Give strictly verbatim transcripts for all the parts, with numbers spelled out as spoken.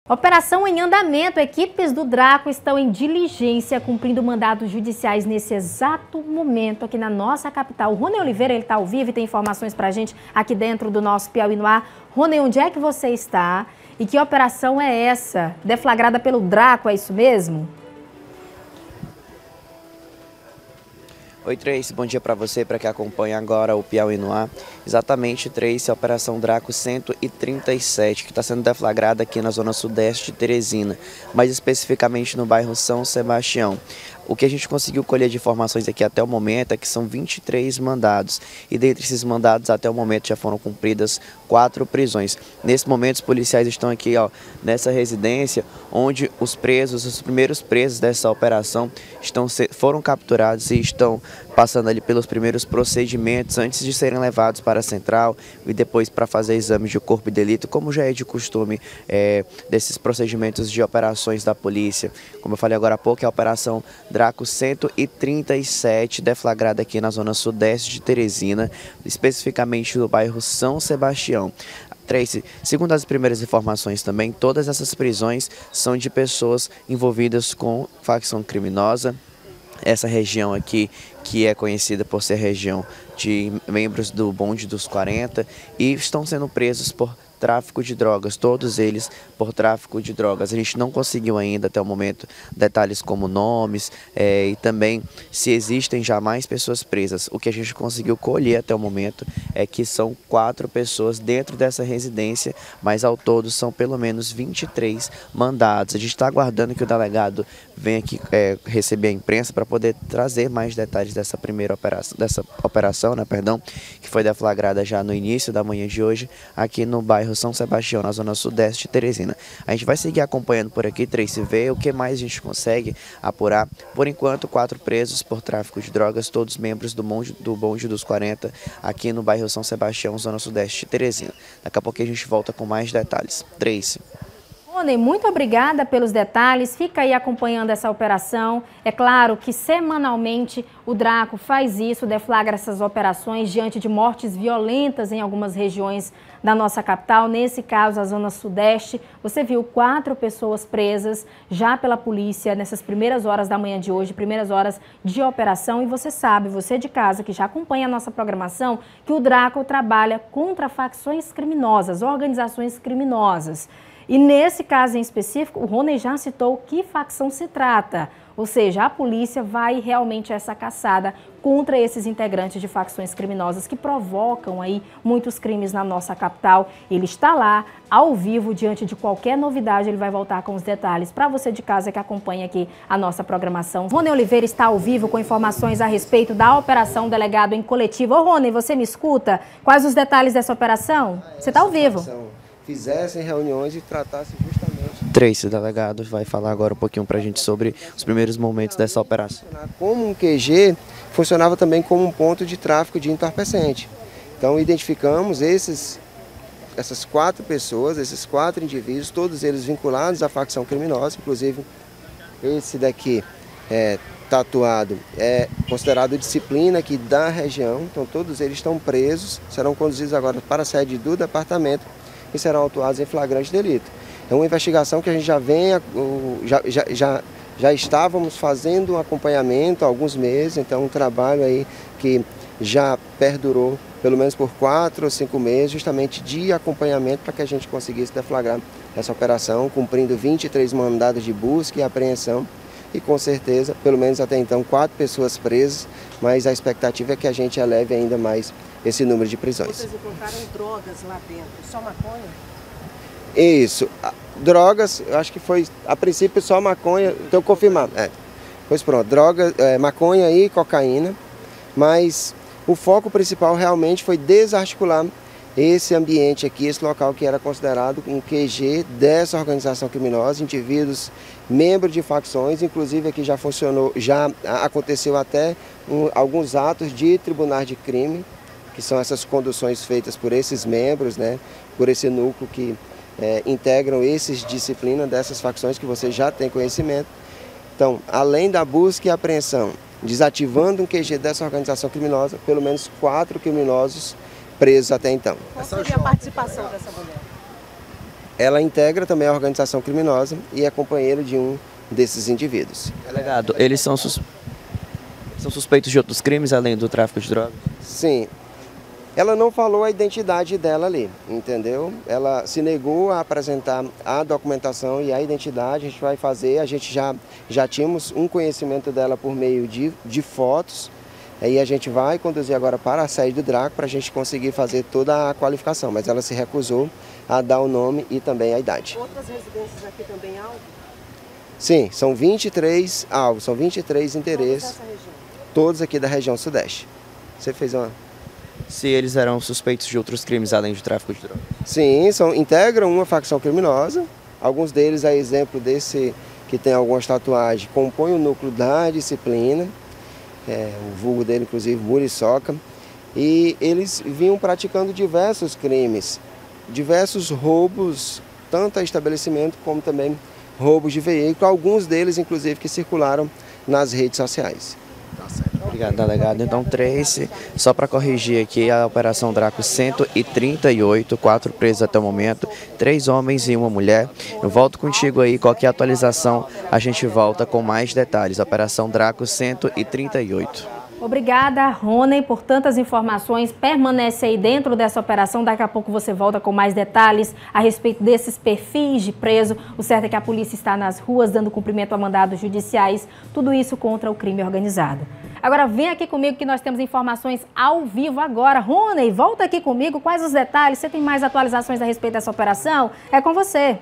Operação em andamento. Equipes do Draco estão em diligência, cumprindo mandados judiciais nesse exato momento aqui na nossa capital. O Rony Oliveira, ele está ao vivo e tem informações para a gente aqui dentro do nosso Piauí no Ar. Rony, onde é que você está? E que operação é essa? Deflagrada pelo Draco, é isso mesmo? Oi, Tracy, bom dia para você, para quem acompanha agora o Piauí no Ar. Exatamente, Tracy, a Operação Draco cento e trinta e sete, que está sendo deflagrada aqui na zona sudeste de Teresina, mais especificamente no bairro São Sebastião. O que a gente conseguiu colher de informações aqui até o momento é que são vinte e três mandados, e dentre esses mandados até o momento já foram cumpridas quatro prisões. Nesse momento os policiais estão aqui, ó, nessa residência, onde os presos, os primeiros presos dessa operação estão, foram capturados e estão passando ali pelos primeiros procedimentos antes de serem levados para a central e depois para fazer exames de corpo de delito, como já é de costume é, desses procedimentos de operações da polícia. Como eu falei agora há pouco, é a Operação Draco cento e trinta e sete, deflagrada aqui na zona sudeste de Teresina, especificamente no bairro São Sebastião. Tracy, segundo as primeiras informações também, todas essas prisões são de pessoas envolvidas com facção criminosa. Essa região aqui, que é conhecida por ser região de membros do Bonde dos quarenta, e estão sendo presos por tráfico de drogas, todos eles por tráfico de drogas. A gente não conseguiu ainda até o momento detalhes como nomes é, e também se existem já mais pessoas presas. O que a gente conseguiu colher até o momento é que são quatro pessoas dentro dessa residência, mas ao todo são pelo menos vinte e três mandados. A gente está aguardando que o delegado venha aqui é, receber a imprensa para poder trazer mais detalhes dessa primeira operação, dessa operação, né, perdão, que foi deflagrada já no início da manhã de hoje aqui no bairro São Sebastião, na zona sudeste de Teresina. A gente vai seguir acompanhando por aqui, Tracy, ver o que mais a gente consegue apurar. Por enquanto, quatro presos por tráfico de drogas, todos membros do bonde, do bonde dos quarenta, aqui no bairro São Sebastião, zona sudeste de Teresina. Daqui a pouco a gente volta com mais detalhes. Tracy. Rony, muito obrigada pelos detalhes, fica aí acompanhando essa operação. É claro que semanalmente o Draco faz isso, deflagra essas operações diante de mortes violentas em algumas regiões da nossa capital, nesse caso a zona sudeste. Você viu quatro pessoas presas já pela polícia nessas primeiras horas da manhã de hoje, primeiras horas de operação, e você sabe, você de casa que já acompanha a nossa programação, que o Draco trabalha contra facções criminosas, organizações criminosas. E nesse caso em específico, o Rony já citou que facção se trata, ou seja, a polícia vai realmente a essa caçada contra esses integrantes de facções criminosas que provocam aí muitos crimes na nossa capital. Ele está lá, ao vivo, diante de qualquer novidade, ele vai voltar com os detalhes para você de casa que acompanha aqui a nossa programação. Rony Oliveira está ao vivo com informações a respeito da operação Delegado em Coletivo. Ô Rony, você me escuta? Quais os detalhes dessa operação? Você está ao vivo. Fizessem reuniões e tratassem justamente... Tracy, o delegado, vai falar agora um pouquinho para a gente sobre os primeiros momentos dessa operação. Como um Q G, funcionava também como um ponto de tráfico de entorpecente. Então identificamos esses, essas quatro pessoas, esses quatro indivíduos, todos eles vinculados à facção criminosa, inclusive esse daqui é tatuado, é considerado disciplina aqui da região, então todos eles estão presos, serão conduzidos agora para a sede do departamento e serão autuados em flagrante delito. É uma investigação que a gente já vem, já, já, já, já estávamos fazendo um acompanhamento há alguns meses, então um trabalho aí que já perdurou pelo menos por quatro ou cinco meses, justamente de acompanhamento para que a gente conseguisse deflagrar essa operação, cumprindo vinte e três mandados de busca e apreensão e com certeza, pelo menos até então, quatro pessoas presas, mas a expectativa é que a gente eleve ainda mais esse número de prisões. Vocês encontraram drogas lá dentro, só maconha? Isso, drogas, eu acho que foi, a princípio só maconha, estou confirmando. É. Pois pronto, droga, é, maconha e cocaína, mas o foco principal realmente foi desarticular esse ambiente aqui, esse local que era considerado um Q G dessa organização criminosa, indivíduos membros de facções, inclusive aqui já funcionou, já aconteceu até um, alguns atos de tribunais de crime, que são essas conduções feitas por esses membros, né, por esse núcleo que é, integram esses disciplinas dessas facções que você já tem conhecimento. Então, além da busca e apreensão, desativando um Q G dessa organização criminosa, pelo menos quatro criminosos presos até então. Qual seria a participação dessa mulher? ela integra também a organização criminosa e é companheiro de um desses indivíduos. Delegado, eles são, sus... são suspeitos de outros crimes além do tráfico de drogas? Sim. Ela não falou a identidade dela ali, entendeu? Ela se negou a apresentar a documentação e a identidade. A gente vai fazer, a gente já, já tínhamos um conhecimento dela por meio de, de fotos. Aí a gente vai conduzir agora para a sede do Draco para a gente conseguir fazer toda a qualificação. Mas ela se recusou a dar o nome e também a idade. Outras residências aqui também alvo? Sim, são vinte e três alvos, são vinte e três interesses. Todos, região? Todos aqui da região sudeste. Você fez uma... Se eles eram suspeitos de outros crimes além de tráfico de drogas? Sim, são, integram uma facção criminosa. Alguns deles, a exemplo desse que tem algumas tatuagens, compõem o núcleo da disciplina. É, o vulgo dele, inclusive, Muriçoca. E eles vinham praticando diversos crimes, diversos roubos, tanto a estabelecimento como também roubos de veículo. Alguns deles, inclusive, que circularam nas redes sociais. Obrigado, delegado. Então, Tracy, só para corrigir aqui, a Operação Draco cento e trinta e oito, quatro presos até o momento, três homens e uma mulher. Eu volto contigo aí, qualquer atualização, a gente volta com mais detalhes. Operação Draco cento e trinta e oito. Obrigada, Rony, por tantas informações. Permanece aí dentro dessa operação. Daqui a pouco você volta com mais detalhes a respeito desses perfis de preso. O certo é que a polícia está nas ruas dando cumprimento a mandados judiciais. Tudo isso contra o crime organizado. Agora vem aqui comigo que nós temos informações ao vivo agora. Rony, volta aqui comigo. Quais os detalhes? Você tem mais atualizações a respeito dessa operação? É com você.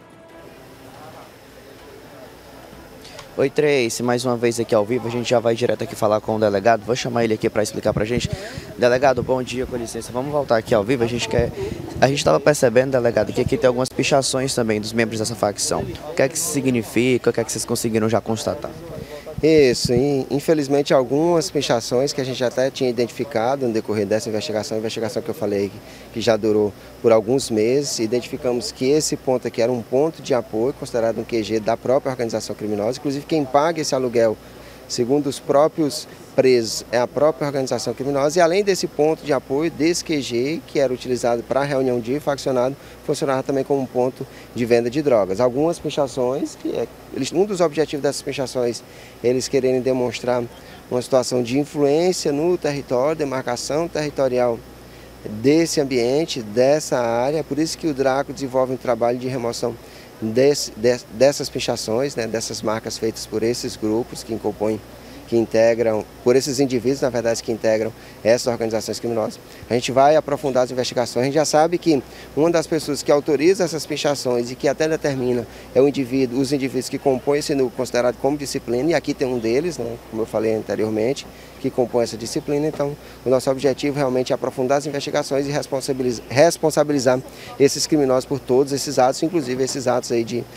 Oi, Tracy, mais uma vez aqui ao vivo, a gente já vai direto aqui falar com o delegado, vou chamar ele aqui para explicar para a gente. Delegado, bom dia, com licença, vamos voltar aqui ao vivo, a gente quer... A gente estava percebendo, delegado, que aqui tem algumas pichações também dos membros dessa facção. O que é que isso significa, o que é que vocês conseguiram já constatar? Isso, e, infelizmente algumas pichações que a gente até tinha identificado no decorrer dessa investigação, a investigação que eu falei que, que já durou por alguns meses, identificamos que esse ponto aqui era um ponto de apoio, considerado um Q G da própria organização criminosa, inclusive quem paga esse aluguel, segundo os próprios presos, é a própria organização criminosa, e além desse ponto de apoio, desse Q G, que era utilizado para a reunião de faccionado, funcionava também como um ponto de venda de drogas. Algumas pichações, que é, eles, um dos objetivos dessas pichações, eles quererem demonstrar uma situação de influência no território, demarcação territorial desse ambiente, dessa área, por isso que o Draco desenvolve um trabalho de remoção desse, de, dessas pichações, né, dessas marcas feitas por esses grupos que compõem, que integram, por esses indivíduos, na verdade, que integram essas organizações criminosas. A gente vai aprofundar as investigações, a gente já sabe que uma das pessoas que autoriza essas pichações e que até determina é o indivíduo, os indivíduos que compõem esse núcleo considerado como disciplina, e aqui tem um deles, né, como eu falei anteriormente, que compõe essa disciplina. Então, o nosso objetivo realmente é aprofundar as investigações e responsabilizar, responsabilizar esses criminosos por todos esses atos, inclusive esses atos aí de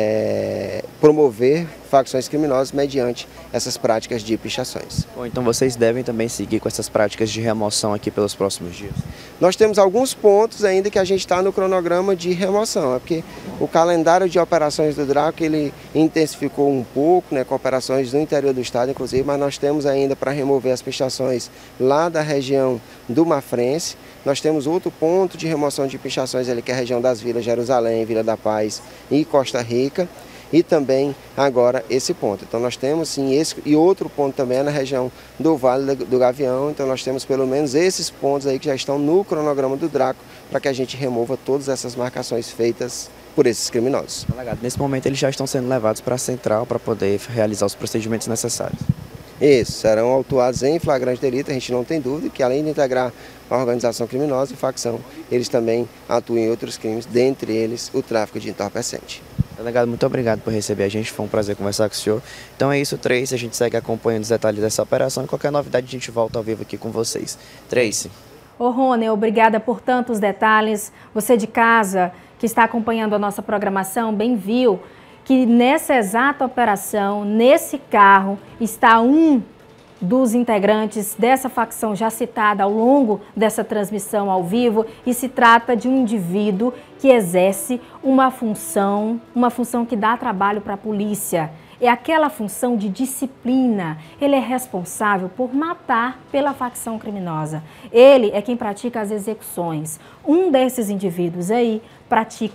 é, promover facções criminosas mediante essas práticas de pichações. Bom, então vocês devem também seguir com essas práticas de remoção aqui pelos próximos dias? Nós temos alguns pontos ainda que a gente está no cronograma de remoção, é porque o calendário de operações do Draco ele intensificou um pouco, né, com operações no interior do estado, inclusive, mas nós temos ainda para remover as pichações lá da região do Mafrense. Nós temos outro ponto de remoção de pichações ali, que é a região das vilas Jerusalém, Vila da Paz e Costa Rica. E também agora esse ponto. Então nós temos sim esse e outro ponto também é na região do Vale do Gavião. Então nós temos pelo menos esses pontos aí que já estão no cronograma do Draco para que a gente remova todas essas marcações feitas por esses criminosos. Delegado, nesse momento eles já estão sendo levados para a central para poder realizar os procedimentos necessários. Isso, serão autuados em flagrante delito, a gente não tem dúvida que além de integrar a organização criminosa e facção, eles também atuam em outros crimes, dentre eles o tráfico de entorpecente. Delegado, muito obrigado por receber a gente, foi um prazer conversar com o senhor. Então é isso, Tracy, a gente segue acompanhando os detalhes dessa operação e qualquer novidade a gente volta ao vivo aqui com vocês. Tracy. Ô Rony, obrigada por tantos detalhes. Você de casa que está acompanhando a nossa programação, bem viu que nessa exata operação, nesse carro, está um dos integrantes dessa facção já citada ao longo dessa transmissão ao vivo, e se trata de um indivíduo que exerce uma função, uma função que dá trabalho para a polícia. É aquela função de disciplina. Ele é responsável por matar pela facção criminosa. Ele é quem pratica as execuções. Um desses indivíduos aí pratica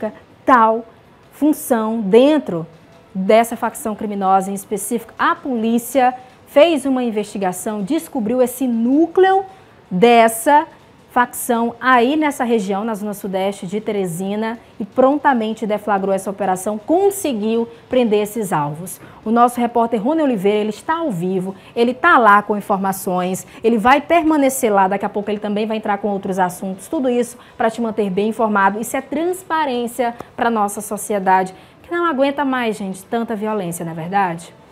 tal função dentro dessa facção criminosa em específico. A polícia fez uma investigação, descobriu esse núcleo dessa facção aí nessa região, na zona sudeste de Teresina, e prontamente deflagrou essa operação, conseguiu prender esses alvos. O nosso repórter Rony Oliveira, ele está ao vivo, ele está lá com informações, ele vai permanecer lá, daqui a pouco ele também vai entrar com outros assuntos, tudo isso para te manter bem informado. Isso é transparência para a nossa sociedade, que não aguenta mais, gente, tanta violência, não é verdade?